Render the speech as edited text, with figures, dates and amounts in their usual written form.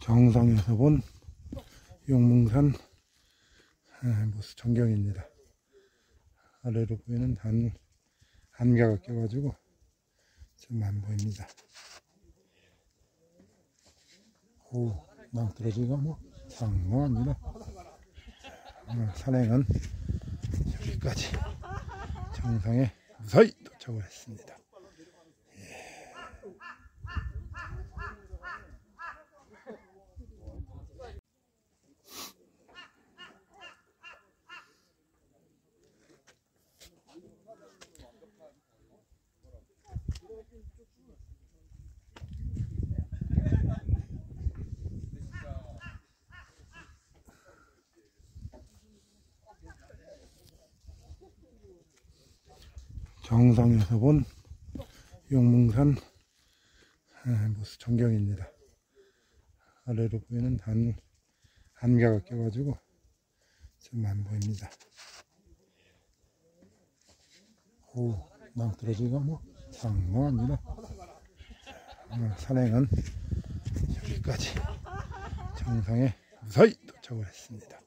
정상에서 본 용문산 모습 전경입니다. 아래로 보이는 안개가 껴가지고 좀 안 보입니다. 오, 낭떠러지가 뭐 장난 아니다. 산행은 여기까지 정상에 무사히 도착을 했습니다. 정상에서 본 용문산 모습 전경입니다. 아래로 보이는 안개가 껴가지고 좀 안 보입니다. 오, 낭떠러지가 뭐 장난 아니다. 산행은 여기까지 정상에 무사히 도착을 했습니다.